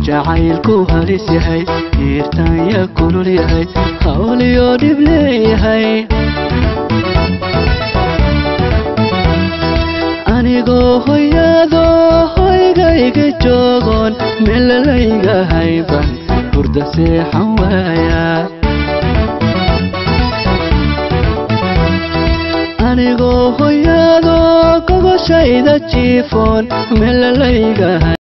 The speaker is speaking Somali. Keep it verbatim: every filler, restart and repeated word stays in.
jacaylku halis yahay irtaanya kulul yahay hawliyo dhib leeyahay anigoo hooyado hoygayga joogon meelayga hayban hurda seexan waaya anigoo hooyado gogashayda jiifon meelayga